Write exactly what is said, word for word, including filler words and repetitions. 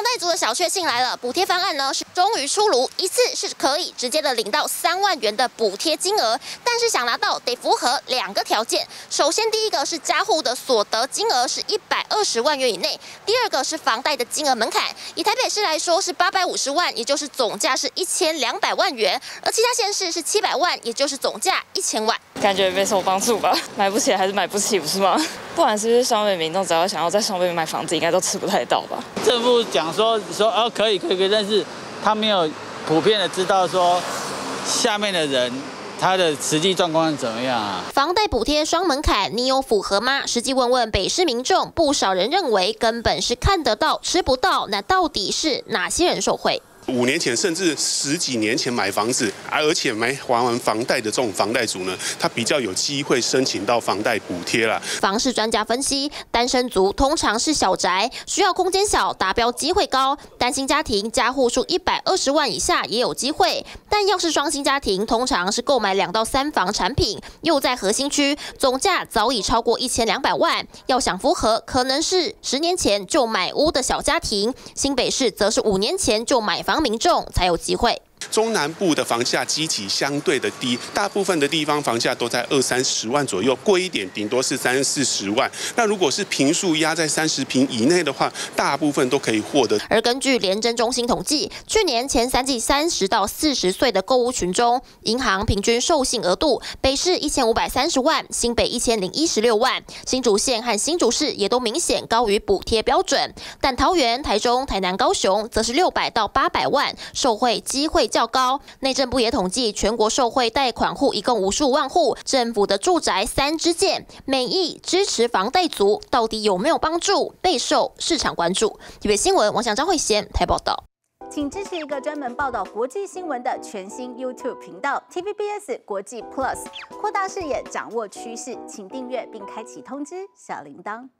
房贷族的小确幸来了，补贴方案呢是终于出炉，一次是可以直接的领到三万元的补贴金额，但是想拿到得符合两个条件。首先，第一个是家户的所得金额是一百二十万元以内；第二个是房贷的金额门槛，以台北市来说是八百五十万，也就是总价是一千两百万元，而其他县市是七百万，也就是总价一千万。 感觉没什么帮助吧，买不起还是买不起，不是吗？不管是不是双北民众，只要想要在双北买房子，应该都吃不太到吧？ 政府讲说说哦可以可以可以，但是他没有普遍的知道说下面的人他的实际状况是怎么样啊？ 房贷补贴双门槛，你有符合吗？实际问问北市民众，不少人认为根本是看得到吃不到，那到底是哪些人受惠？ 五年前甚至十几年前买房子，而且没还完房贷的这种房贷族呢，他比较有机会申请到房贷补贴啦。 房市专家分析，单身族通常是小宅，需要空间小，达标机会高；单薪家庭家户数一百二十万以下也有机会。但要是双薪家庭，通常是购买两到三房产品，又在核心区，总价早已超过一千两百万。要想符合，可能是十年前就买屋的小家庭。新北市则是五年前就买房。民众才有机会。 中南部的房价基期相对的低，大部分的地方房价都在二三十万左右，贵一点顶多是三四十万。那如果是坪数压在三十坪以内的话，大部分都可以获得。 而根据联征中心统计，去年前三季三十到四十岁的购屋群中，银行平均授信额度，北市一千五百三十万，新北一千零一十六万，新竹县和新竹市也都明显高于补贴标准，但桃园、台中、台南、高雄则是六百到八百万，受惠机会较高。内政部也统计，全国受惠贷款户一共五十五万户，政府的住宅三支箭，美意支持房贷族，到底有没有帮助，备受市场关注。台北新闻王翔、张慧贤台报道。 请支持一个专门报道国际新闻的全新 YouTube 频道 T V B S 国际 Plus， 扩大视野，掌握趋势，请订阅并开启通知小铃铛。